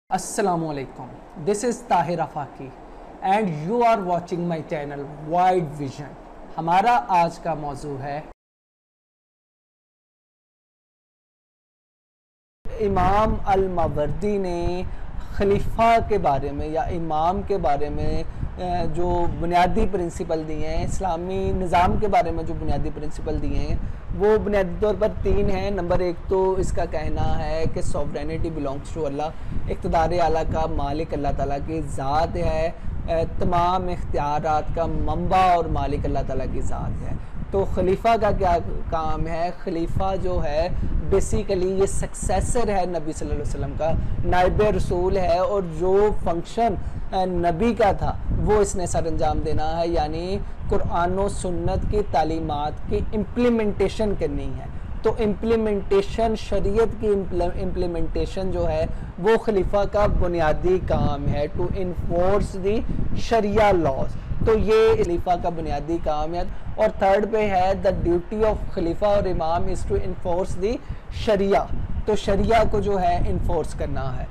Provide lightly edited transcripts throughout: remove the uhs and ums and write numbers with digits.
Assalamualaikum. This is Tahir Afaki and you are watching my channel Wide Vision. हमारा आज का मौजू है इमाम अल-मावर्दी ने खलीफा के बारे में या इमाम के बारे में जो बुनियादी प्रिंसिपल दिए हैं, इस्लामी निज़ाम के बारे में जो बुनियादी प्रिंसिपल दिए हैं वो बुनियादी तौर पर तीन हैं। नंबर एक तो इसका कहना है कि सॉवरेनिटी बिलोंग्स टू अल्लाह, इक़्तिदार आला का मालिक अल्लाह ताला की ज़ात है, तमाम इख्तियारात का मंबा और मालिक अल्लाह ताला की ज़ात है। तो खलीफा का क्या काम है? खलीफा जो है बेसिकली ये सक्सेसर है नबी सल्लल्लाहु अलैहि वसल्लम का, नाइब रसूल है और जो फंक्शन नबी का था वो इसने सर अंजाम देना है, यानी कुरान और सुन्नत की तालीमात की इम्प्लीमेंटेशन करनी है। तो इम्प्लीमेंटेशन, शरीयत की इम्प्लीमेंटेशन जो है वो खलीफा का बुनियादी काम है, to enforce the sharia laws. तो ये खलीफा का बुनियादी काम है। और थर्ड पे है द ड्यूटी ऑफ खलीफा और इमाम is to enforce the sharia, तो शरिया को जो है इन्फोर्स करना है।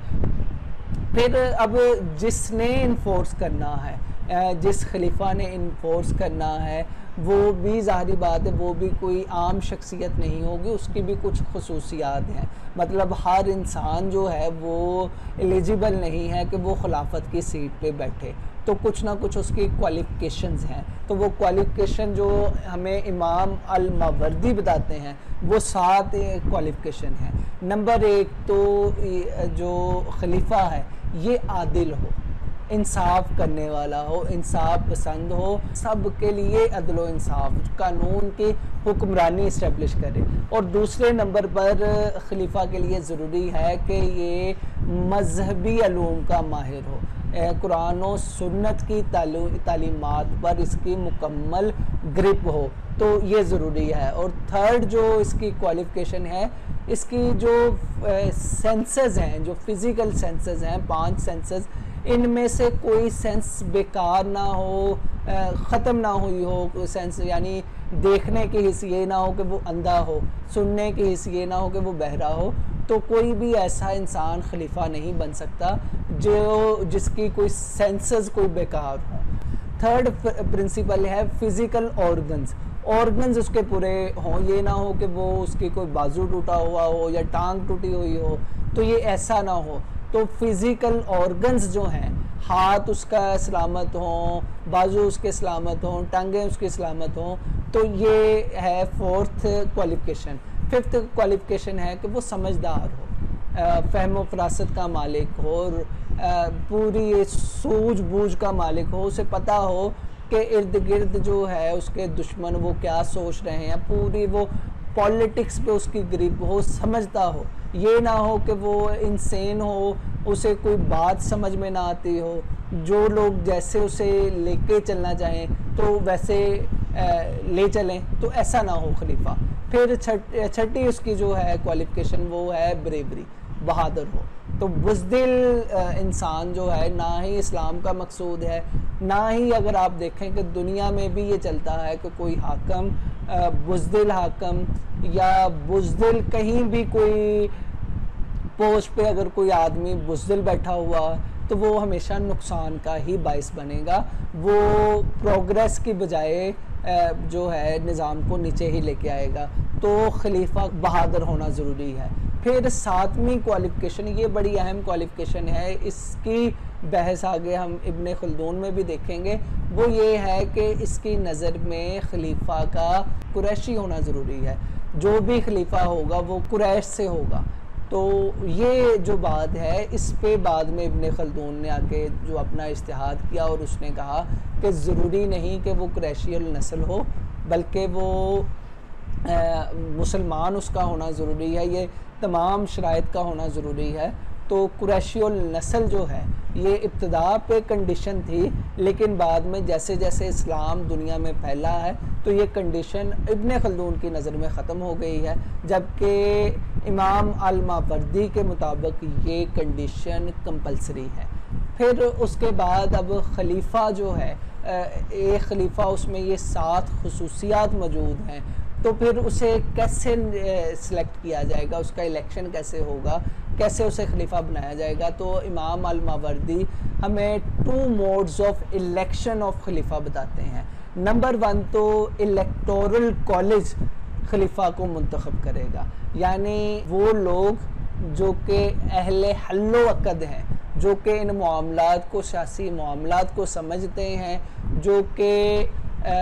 फिर अब जिसने इन्फोर्स करना है, जिस खलीफा ने इन्फोर्स करना है वो भी ज़ाहिरी बात है वो भी कोई आम शख्सियत नहीं होगी, उसकी भी कुछ खसूसियात हैं। मतलब हर इंसान जो है वो एलिजिबल नहीं है कि वो खिलाफत की सीट पे बैठे, तो कुछ ना कुछ उसकी क्वालिफ़िकेशंस हैं। तो वो क्वालिफ़िकेशन जो हमें इमाम अल-मावर्दी बताते हैं वो 7 क्वालिफ़िकेशन हैं। नंबर एक तो जो खलीफा है ये आदिल हो, इंसाफ करने वाला हो, इंसाफ पसंद हो, सब के लिए अदल व इंसाफ, कानून की हुक्मरानी इस्टेब्लिश करे। और दूसरे नंबर पर खलीफा के लिए ज़रूरी है कि ये मजहबी अलूम का माहिर हो, कुरान और सुन्नत की तालीमात पर इसकी मुकम्मल ग्रिप हो, तो ये ज़रूरी है। और थर्ड जो इसकी क्वालिफ़िकेशन है, इसकी जो सेंसेस हैं, जो फ़िज़िकल सेंसेस हैं, 5 सेंसेस, इनमें से कोई सेंस बेकार ना हो, ख़त्म ना हुई हो। कोई सेंस यानी देखने की हिस्स ये ना हो कि वो अंधा हो, सुनने की हिस्स ये ना हो कि वो बहरा हो। तो कोई भी ऐसा इंसान खलीफा नहीं बन सकता जिसकी कोई सेंसेस कोई बेकार हो। थर्ड प्रिंसिपल है फ़िज़िकल ऑर्गन्स उसके पूरे हों, ये ना हो कि वो उसकी कोई बाजू टूटा हुआ हो या टांग टूटी हुई हो, तो ये ऐसा ना हो। तो फिज़िकल ऑर्गन्स जो हैं, हाथ उसका सलामत हों, बाजू उसके सलामत हों, टांगें उसकी सलामत हों, तो ये है फोर्थ क्वालिफ़िकेशन। फिफ्थ क्वालिफ़िकेशन है कि वो समझदार हो, फ़हम फरासत का मालिक हो, और पूरी सूझबूझ का मालिक हो, उसे पता हो कि इर्द गिर्द जो है उसके दुश्मन वो क्या सोच रहे हैं, पूरी वो पॉलिटिक्स पे उसकी ग्रिप हो, समझता हो। ये ना हो कि वो इंसेन हो, उसे कोई बात समझ में ना आती हो, जो लोग जैसे उसे लेके चलना चाहें तो वैसे ले चलें, तो ऐसा ना हो खलीफा। फिर छठी उसकी जो है क्वालिफ़िकेशन वो है ब्रेवरी, बहादुर हो। तो बुज़दिल इंसान जो है ना ही इस्लाम का मकसूद है, ना ही अगर आप देखें कि दुनिया में भी ये चलता है कि कोई हाकम बुज़दिल हाकम या बुज़दिल कहीं भी कोई पोस्ट पे अगर कोई आदमी बुज़दिल बैठा हुआ तो वो हमेशा नुकसान का ही बाइस बनेगा, वो प्रोग्रेस की बजाय जो है निज़ाम को नीचे ही लेके आएगा। तो खलीफा बहादुर होना ज़रूरी है। फिर 7वीं क्वालिफ़िकेशन, ये बड़ी अहम क्वालिफ़िकेशन है, इसकी बहस आगे हम इब्ने खल्दून में भी देखेंगे। वो ये है कि इसकी नज़र में खलीफा का कुरैशी होना ज़रूरी है, जो भी खलीफा होगा वो कुरैश से होगा। तो ये जो बात है इस पे बाद में इब्ने खल्दून ने आके जो अपना इज्तिहाद किया और उसने कहा कि ज़रूरी नहीं कि वो कुरैशी नस्ल हो, बल्कि वो मुसलमान उसका होना ज़रूरी है, ये तमाम शराइत का होना ज़रूरी है। तो कुरैशी नस्ल जो है ये इब्तिदा पे कंडीशन थी, लेकिन बाद में जैसे जैसे इस्लाम दुनिया में फैला है तो ये कंडीशन इब्ने खल्दून की नज़र में ख़त्म हो गई है, जबकि इमाम अल-मावर्दी के मुताबिक ये कंडीशन कंपलसरी है। फिर उसके बाद अब खलीफा जो है, एक खलीफा उसमें ये 7 खुसूसियात मौजूद हैं, तो फिर उसे कैसे सिलेक्ट किया जाएगा, उसका इलेक्शन कैसे होगा, कैसे उसे खलीफा बनाया जाएगा, तो इमाम अल-मावर्दी हमें 2 मोड्स ऑफ इलेक्शन ऑफ खलीफा बताते हैं। नंबर 1 तो इलेक्टोरल कॉलेज खलीफा को मुंतखब करेगा, यानी वो लोग जो कि अहले हल्लो अक़द हैं, जो कि इन मामलात को, सियासी मामलात को समझते हैं, जो कि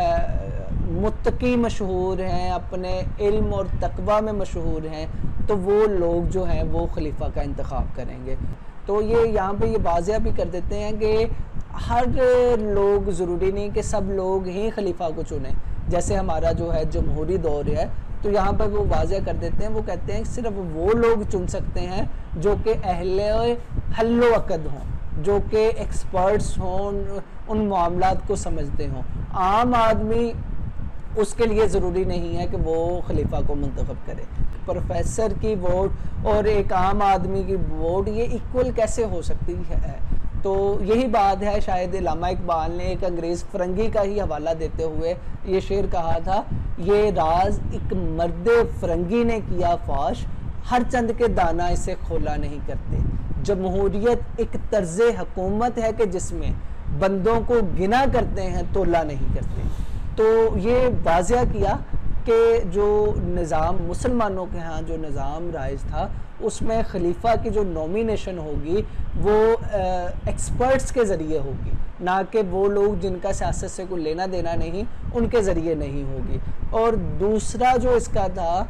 मुत्तकी मशहूर हैं, अपने इल्म और तकवा में मशहूर हैं, तो वो लोग जो हैं वो खलीफा का इंतखाब करेंगे। तो ये यहाँ पे ये वाज़िया भी कर देते हैं कि हर लोग, ज़रूरी नहीं कि सब लोग ही खलीफा को चुनें, जैसे हमारा जो है जमहूरी दौर है, तो यहाँ पर वो वाज़िया कर देते हैं, वो कहते हैं सिर्फ वो लोग चुन सकते हैं जो कि अहले हल्लो अक़द हों, जो कि एक्सपर्ट्स हों, उन मामलात को समझते हों। आम आदमी, उसके लिए ज़रूरी नहीं है कि वो खलीफा को मुंतखब करे। प्रोफेसर की वोट और एक आम आदमी की वोट ये इक्वल कैसे हो सकती है? तो यही बात है, शायद अल्लामा इकबाल ने एक अंग्रेज़ फ़रंगी का ही हवाला देते हुए ये शेर कहा था, ये राज एक मर्द फ़रंगी ने किया फाश, हर चंद के दाना इसे खोला नहीं करते। जमहूरियत एक तर्ज़ हुकूमत है कि जिसमें बंदों को गिना करते हैं, तोला नहीं करते। तो ये वाज़िया किया कि जो निज़ाम, मुसलमानों के यहाँ जो निज़ाम राइज था, उसमें खलीफा की जो नॉमिनेशन होगी वो एक्सपर्ट्स के ज़रिए होगी, ना कि वो लोग जिनका सियासत से कोई लेना देना नहीं, उनके ज़रिए नहीं होगी। और दूसरा जो इसका था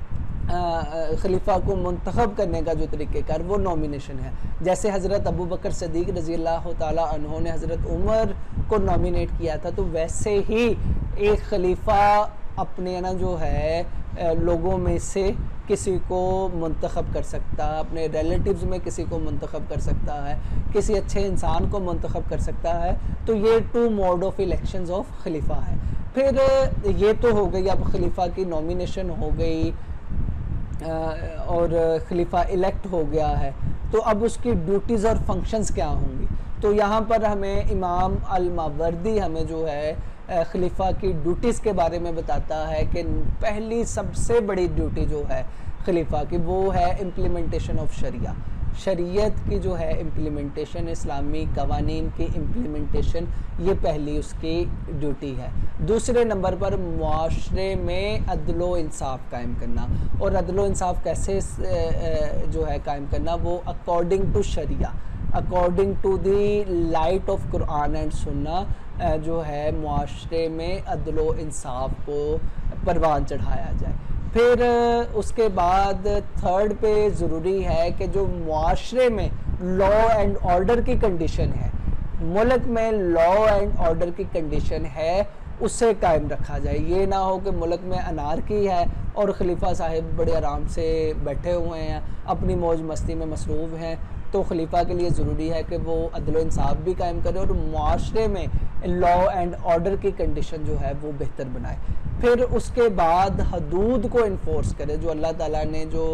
खलीफा को मुंतखब करने का जो तरीक़ेकार, वो नॉमिनेशन है। जैसे हज़रत अबू बकर सदीक़ रज़ी अल्लाह ताला अन्हु ने हज़रत उमर को नॉमिनेट किया था, तो वैसे ही एक खलीफा अपने ना जो है लोगों में से किसी को मुंतखब कर सकता है, अपने रिलेटिव्स में किसी को मुंतखब कर सकता है, किसी अच्छे इंसान को मुंतखब कर सकता है। तो ये 2 मोड ऑफ इलेक्शंस ऑफ खलीफा है। फिर ये तो हो गई, अब खलीफा की नॉमिनेशन हो गई और खलीफा इलेक्ट हो गया है, तो अब उसकी ड्यूटीज़ और फंक्शंस क्या होंगी? तो यहाँ पर हमें इमाम अल-मावर्दी हमें जो है खलीफा की ड्यूटीज़ के बारे में बताता है कि पहली सबसे बड़ी ड्यूटी जो है खलीफा की, वो है इम्प्लीमेंटेशन ऑफ शरिया। शरीयत की जो है इम्प्लीमेंटेशन, इस्लामी कवानीन की इम्प्लीमेंटेशन, ये पहली उसकी ड्यूटी है। दूसरे नंबर पर मुआशरे में अदलो इंसाफ कायम करना, और अदलो इंसाफ कैसे जो है कायम करना, वो according to sharia, according to the light of Quran and sunnah जो है मुआशरे में अदलो इंसाफ को परवान चढ़ाया जाए। फिर उसके बाद थर्ड पे ज़रूरी है कि जो मुआशरे में लॉ एंड ऑर्डर की कंडीशन है, मुल्क में लॉ एंड ऑर्डर की कंडीशन है, उससे कायम रखा जाए। ये ना हो कि मुल्क में अनारकी है और खलीफा साहिब बड़े आराम से बैठे हुए हैं, अपनी मौज मस्ती में मसरूफ़ हैं। तो खलीफा के लिए ज़रूरी है कि वो अदल इंसाफ भी कायम करे और मुआशरे में लॉ एंड ऑर्डर की कंडीशन जो है वो बेहतर बनाए। फिर उसके बाद हदूद को इन्फोर्स करे, जो अल्लाह ताला ने जो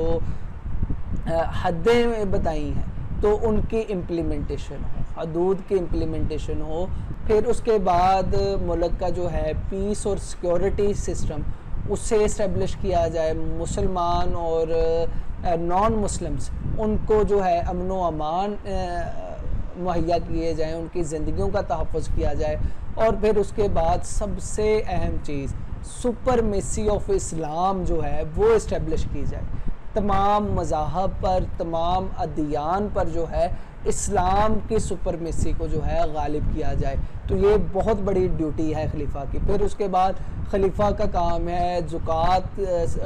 हदें बताई हैं, तो उनकी इम्प्लीमेंटेशन हो, हदूद की इम्प्लीमेंटेशन हो। फिर उसके बाद मुल्क का जो है पीस और सिक्योरिटी सिस्टम, उससे इस्टेब्लिश किया जाए। मुसलमान और नॉन मुस्लिम्स, उनको जो है अमन व अमान मुहैया किए जाएँ, उनकी ज़िंदगियों का तहफ़्फ़ुज़ किया जाए। और फिर उसके बाद सबसे अहम चीज़, सुपरमेसी ऑफ इस्लाम जो है वो इस्टेब्लिश की जाए। तमाम मज़ाहब पर, तमाम अदियान पर जो है इस्लाम की सुपरमेसी को जो है गालिब किया जाए। तो ये बहुत बड़ी ड्यूटी है खलीफा की। फिर उसके बाद खलीफा का काम है ज़कात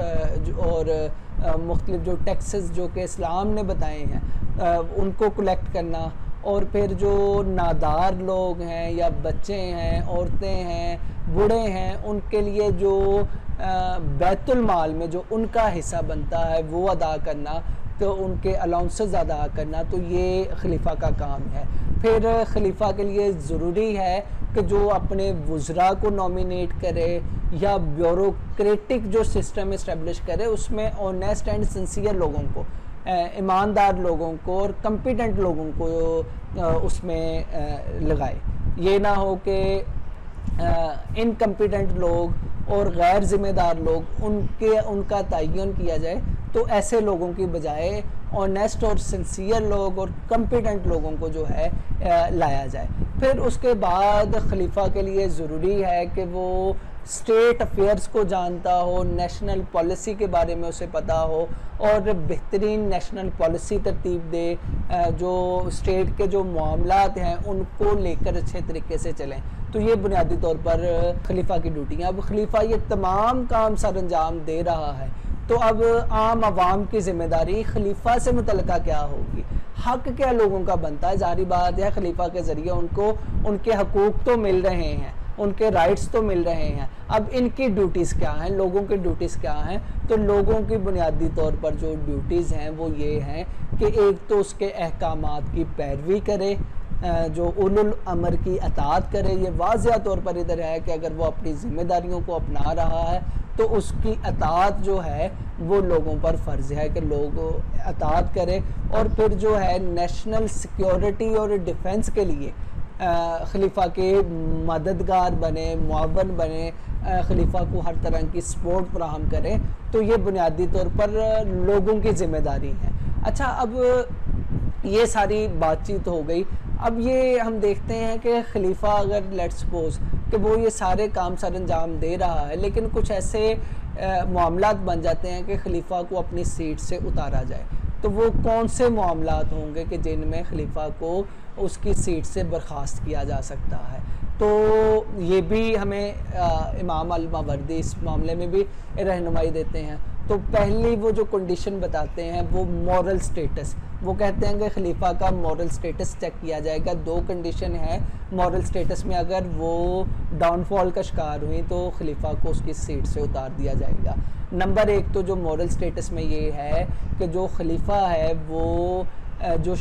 और मुख्तलिफ जो टैक्सेस जो कि इस्लाम ने बताए हैं उनको कलेक्ट करना। और फिर जो नादार लोग हैं या बच्चे हैं, औरतें हैं, बूढ़े हैं, उनके लिए जो बैतुल माल में जो उनका हिस्सा बनता है वो अदा करना, तो उनके अलाउंसेस अदा करना, तो ये खलीफा का काम है। फिर खलीफा के लिए ज़रूरी है कि जो अपने वज़रा को नॉमिनेट करे या ब्यूरोक्रेटिक जो सिस्टम इस्टेब्लिश करे, उसमें ऑनेस्ट एंड सिंसियर लोगों को, ईमानदार लोगों को और कम्पिटेंट लोगों को उसमें लगाए। ये ना हो कि इनकम्पिटेंट लोग और गैर ज़िम्मेदार लोग उनका तयन किया जाए, तो ऐसे लोगों की बजाय ऑनेस्ट और सिंसियर लोग और कम्पिटेंट लोगों को जो है लाया जाए। फिर उसके बाद खलीफा के लिए ज़रूरी है कि वो स्टेट अफेयर्स को जानता हो, नेशनल पॉलिसी के बारे में उसे पता हो और बेहतरीन नेशनल पॉलिसी तरतीब दे, जो स्टेट के जो मामलात हैं उनको लेकर अच्छे तरीके से चलें। तो ये बुनियादी तौर पर खलीफा की ड्यूटी है। अब खलीफा ये तमाम काम सर अंजाम दे रहा है, तो अब आम आवाम की ज़िम्मेदारी खलीफा से मुतल्लिका क्या होगी, हक क्या लोगों का बनता है। जारी बात है खलीफा के ज़रिए उनको उनके हकूक़ तो मिल रहे हैं, उनके राइट्स तो मिल रहे हैं। अब इनकी ड्यूटीज़ क्या हैं, लोगों की ड्यूटीज़ क्या हैं? तो लोगों की बुनियादी तौर पर जो ड्यूटीज़ हैं वो ये हैं कि एक तो उसके अहकामात की पैरवी करे, जो उलुल अमर की अताअत करे। ये वाज़िया तौर पर इधर है कि अगर वो अपनी ज़िम्मेदारियों को अपना रहा है तो उसकी अताअत जो है वो लोगों पर फ़र्ज़ है कि लोग अताअत करें। और फिर जो है नेशनल सिक्योरिटी और डिफेंस के लिए खलीफा के मददगार बने, मुआवन बने, खलीफा को हर तरह की सपोर्ट फराहम करें। तो ये बुनियादी तौर पर लोगों की ज़िम्मेदारी है। अच्छा, अब ये सारी बातचीत हो गई। अब ये हम देखते हैं कि खलीफा अगर लेट्स सपोज कि वो ये सारे काम सर अंजाम दे रहा है, लेकिन कुछ ऐसे मामलात बन जाते हैं कि खलीफा को अपनी सीट से उतारा जाए, तो वो कौन से मामलात होंगे कि जिनमें खलीफा को उसकी सीट से बर्खास्त किया जा सकता है। तो ये भी हमें इमाम अल-मावर्दी इस मामले में भी रहनुमाई देते हैं। तो पहली वो जो कंडीशन बताते हैं वो मॉरल स्टेटस, वो कहते हैं कि खलीफा का मॉरल स्टेटस चेक किया जाएगा। दो कंडीशन है मॉरल स्टेटस में, अगर वो डाउनफॉल का शिकार हुई तो खलीफा को उसकी सीट से उतार दिया जाएगा। नंबर एक तो जो मॉरल स्टेटस में ये है कि जो खलीफा है वो जो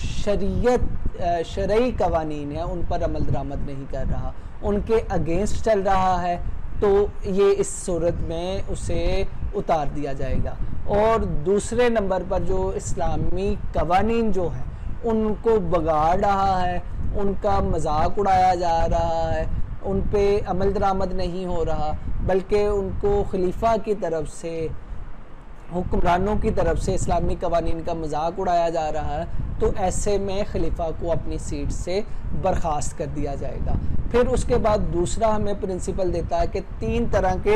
शरई कवानीन है उन पर अमल दरामद नहीं कर रहा, उनके अगेंस्ट चल रहा है, तो ये इस सूरत में उसे उतार दिया जाएगा। और दूसरे नंबर पर जो इस्लामी कवानीन जो हैं उनको बिगाड़ रहा है, उनका मजाक उड़ाया जा रहा है, उन पे अमल दरामद नहीं हो रहा, बल्कि उनको खलीफा की तरफ से, हुक्मरानों की तरफ से इस्लामी कवानीन का मजाक उड़ाया जा रहा है, तो ऐसे में खलीफा को अपनी सीट से बर्खास्त कर दिया जाएगा। फिर उसके बाद दूसरा हमें प्रिंसिपल देता है कि 3 तरह के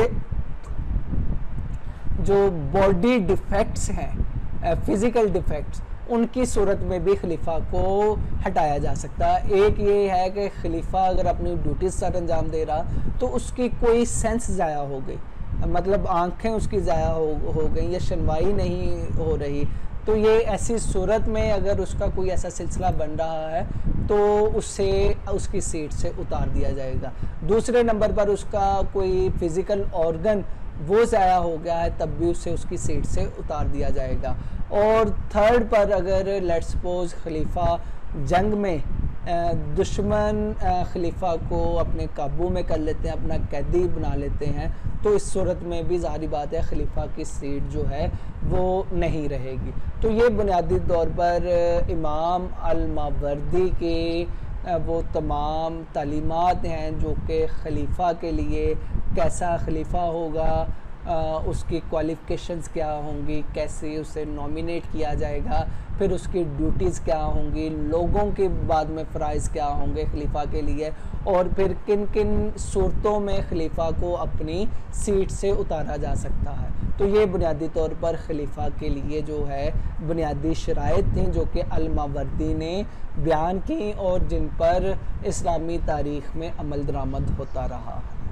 जो बॉडी डिफेक्ट्स हैं, फिज़िकल डिफेक्ट्स, उनकी सूरत में भी खलीफा को हटाया जा सकता है। एक ये है कि खलीफा अगर अपनी ड्यूटीज सर अंजाम दे रहा तो उसकी कोई सेंस ज़ाया हो गई, मतलब आंखें उसकी ज़ाया हो गई या शनवाई नहीं हो रही, तो ये ऐसी सूरत में अगर उसका कोई ऐसा सिलसिला बन रहा है तो उससे उसकी सीट से उतार दिया जाएगा। दूसरे नंबर पर उसका कोई फिज़िकल ऑर्गन वो ज़ाया हो गया है, तब भी उससे उसकी सीट से उतार दिया जाएगा। और थर्ड पर अगर लेट्स सपोज खलीफा जंग में दुश्मन खलीफा को अपने काबू में कर लेते हैं, अपना कैदी बना लेते हैं, तो इस सूरत में भी ज़ाहिर बात है खलीफा की सीट जो है वो नहीं रहेगी। तो ये बुनियादी तौर पर इमाम अल-मावर्दी के वो तमाम तालीमात हैं जो कि खलीफा के लिए कैसा खलीफा होगा, उसकी क्वालिफ़िकेशंस क्या होंगी, कैसे उसे नॉमिनेट किया जाएगा, फिर उसकी ड्यूटीज़ क्या होंगी, लोगों के बाद में फ़राइज़ क्या होंगे खलीफा के लिए, और फिर किन किन सूरतों में खलीफा को अपनी सीट से उतारा जा सकता है। तो ये बुनियादी तौर पर खलीफा के लिए जो है बुनियादी शराइत थी जो कि अल-मावर्दी ने बयान की और जिन पर इस्लामी तारीख़ में अमल दरामद होता रहा।